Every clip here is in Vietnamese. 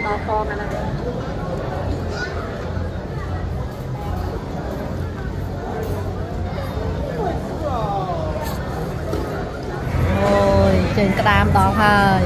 đo con này nè ôi trên cái đám đó hơi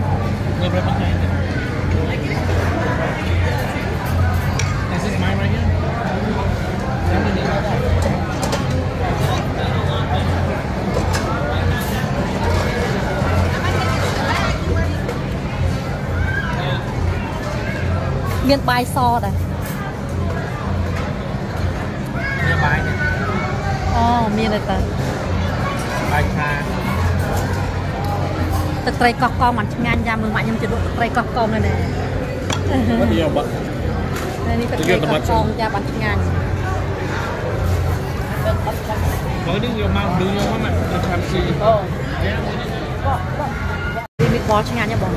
miên bài so này miên bài này miên này ta bài trà tật tây cọc con mặt ngang ra mừng mạnh nhưng chỉ độ tây cọc con này nè có điều bận này tật tây cọc con ra mặt ngang mới đi nhiều màu đưa nhau mà được làm gì đi bị bó ngang nha bọn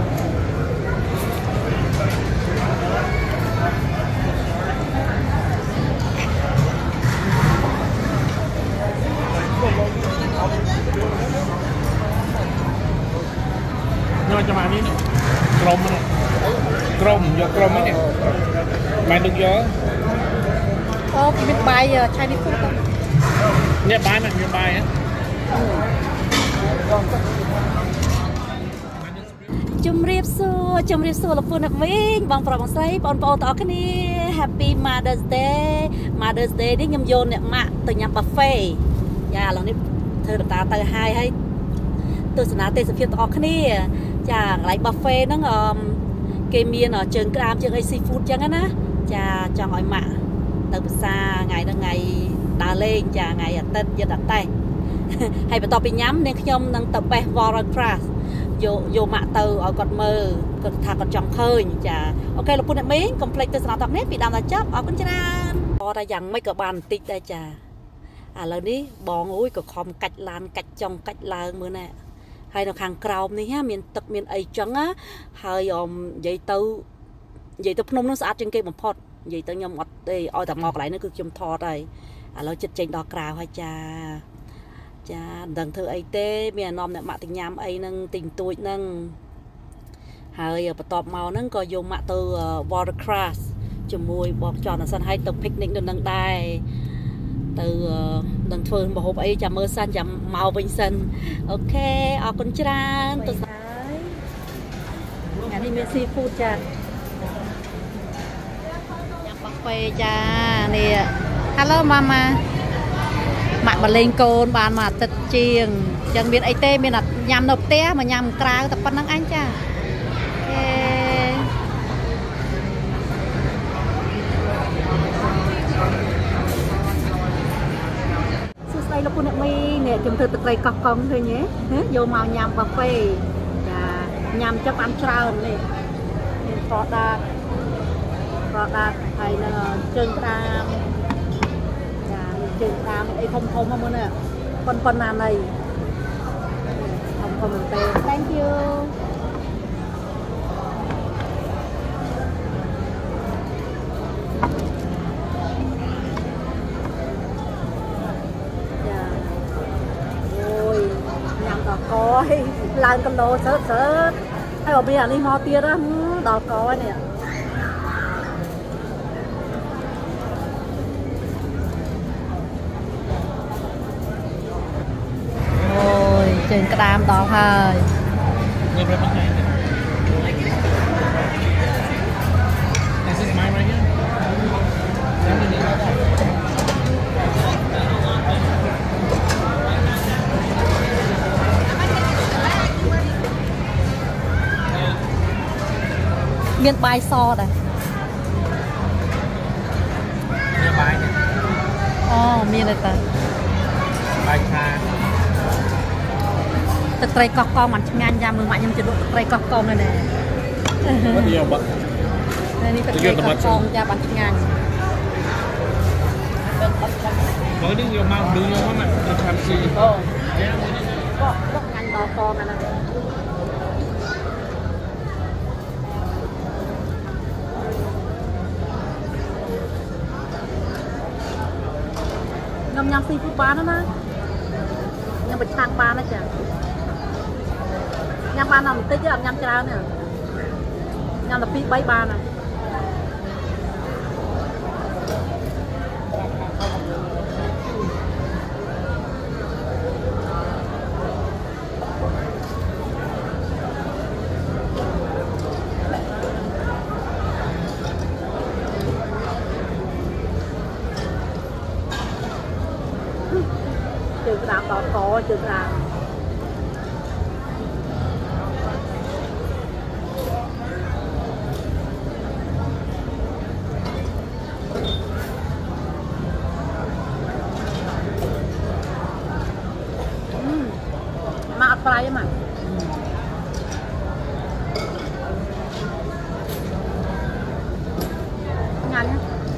nhưng cho bạn đi crom này crom do crom ấy nè bạn được gió miền bay Chinese food không miền bay mà miền bay á chum riệp xua là phun đặc biệt bằng phở bằng say bọn bọn tao cái này Happy Mother's Day đi nhâm vô nè mạ từ nhà buffet nhà là này thưa ta từ hai hay tôi sẽ nói tên sẽ phiên tao cái này chả lại buffet nó cây miên ở trường cam trường seafood chẳng á chả cho hỏi mạ từ xa ngày đó ngày đà lên chả ngày ở tên giờ đặt tay hay phải tao bị nhắm nên nhom đang tập bài Watercraft vô mạ từ ở còn mơ thà còn tròn khơi chả ok là phun mấy complete tôi sẽ nói tập nét bị đào là chấp ở con chân o ra dặn mấy cái bàn tịt đây chả lần đi bòn ui có khom cạch lan cạch trong cạch là mưa nè hay là hàng cào này ha miền tật miền ấy trắng á hơi vậy tôi phun nó sát trên cây một pot vậy tôi nhom ngọt đây oi tập ngọt lại nó cứ chôm thò đây lo chật trên đỏ cào hay cha đằng thưa ấy tê miền nôm nè mạ tình nhám ấy nâng tình tuổi nâng hơi ở tọp màu nâng có dùng mạ từ Watercraft chùm mùi bọt tròn là sân hay tập picnic được nâng đai từ đằng phơi một hộp ấy chả mơ san chả màu vinh sân ok ở con tràn tôi nhà đi seafood cha nhà buffet cha nè hello mama mạng mà lên côn bàn mà tật chiêng chẳng biết ấy tê mình là nhằm nộp té mà nhằm cào tập phân năng anh cha đây là phun mi nè chúng tôi tự tay cọc con thôi nhé vô màu nhằm buffet và nhằm cho ăn trơn này product hay là chân cam chân cam ấy không không nè con nào này không mình tên thank you coi làm con đồ sớt hay ở bây giờ đi ho tia đó đỏ coi nè ôi trên cái đám đó hơi miên bài so này miên bài này miên này ta bài trà tật tây cọc con mặt ngang ra mừng mạnh nhưng chỉ độ tây cọc con này nè có điều bận này tật tây cọc con ra mặt ngang mới đi nhiều màu đưa nhau mà được làm gì có ngành đo con này nè nhâm seafood bán đó nè nhâm bịch thang bán đó chả nhâm bán nào mình tích chứ nhâm trao nè nhằm là pi bay ba này trường đạp đỏ có trường đạp mà phải mà nhanh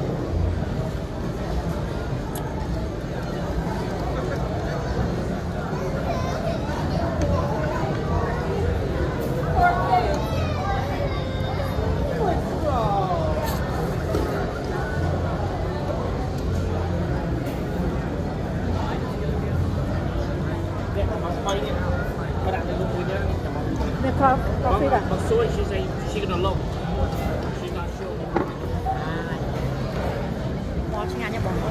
coffee đã. But so she say she gonna look. She's not sure. Món chị nha bọn.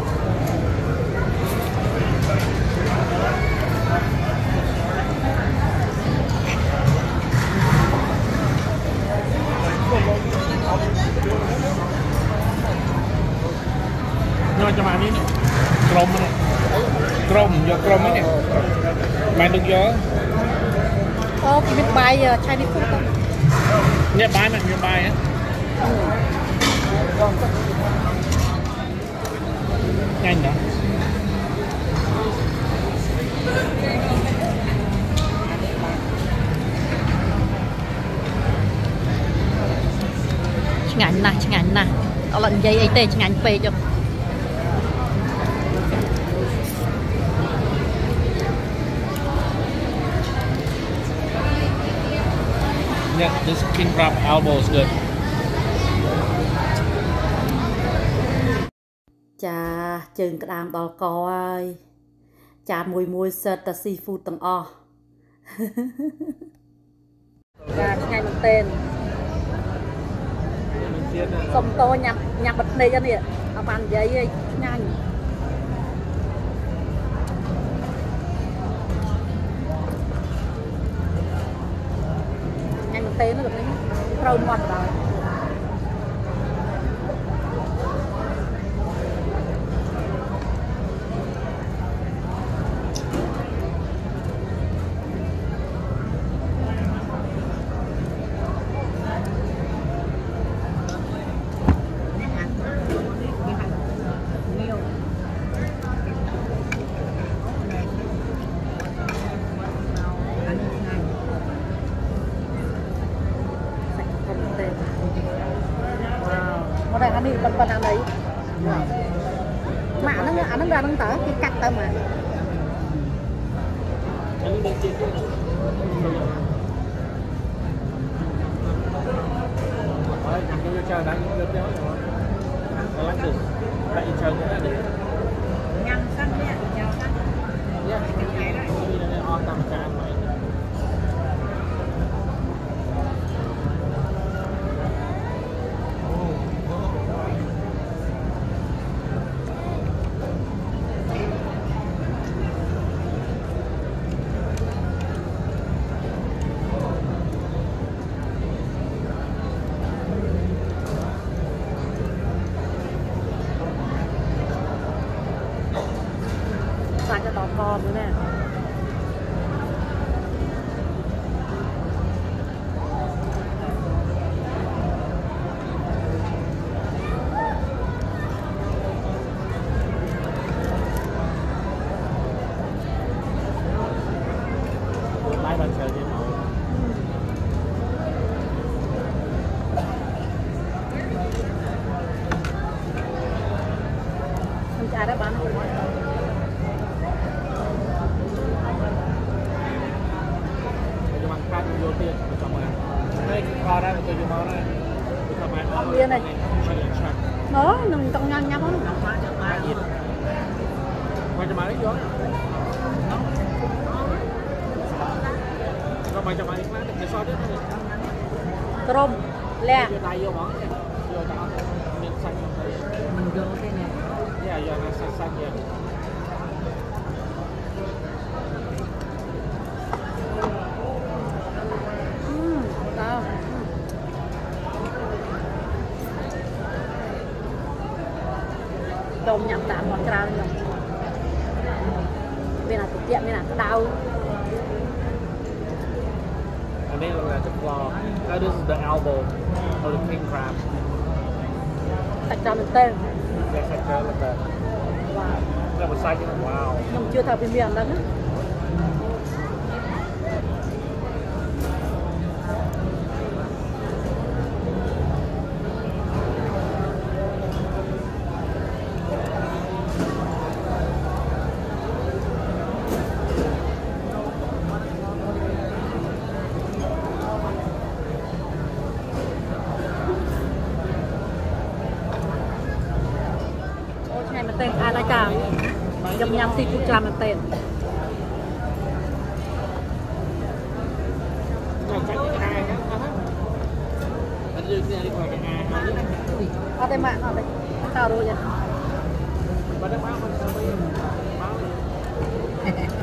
Nhưng mà cho bạn đi nè. Crom này. Crom này. Bạn đừng gió. Ô, cái miếng bay Chinese food không? Nhé bài mà, miếng bài á. Nhanh đó. Chừng ảnh nè. Đó là dây ấy tê chừng ảnh phê cho. Yeah, this king crab elbow is good. Chà, chừng cái đám đó coi. Chà mùi sệt là seafood tầng o. Chà, ngày mình tên. Xong tôi nhằm bật này cho nè. Ở bàn giấy nhanh. Tế nó được đấy rau ngon rồi đây anh đi bên anh đấy mà anh ra đang tở cái cắt tao mà ngăn xanh đấy chào xanh cho tò con nữa nè lái bạn chờ đi nào không trả đã bán không vô tiền cho mà đây kho ra tôi cho nó đây cho mà ông kia này nó nằm trong nhanh nhá con qua cho mà lấy vô cho mà đi cái so đấy crom lẹ vô tay vô món nha vô tay miếng xanh mình vô cái này dạ vô nó xanh xanh vậy tao đom nhắm tạm ngọt trao nhầm bên nào tiệm bên nào đau and then là the claw this is the elbow or the king crab sạch cho mình tên dạ sạch là cái là một xanh wow nhưng chưa thở bên miệng lắm ngày mình tên ai lại cả nhầm nhầm thì cũng làm mình tên ở đây mạng ở đây tao rồi nha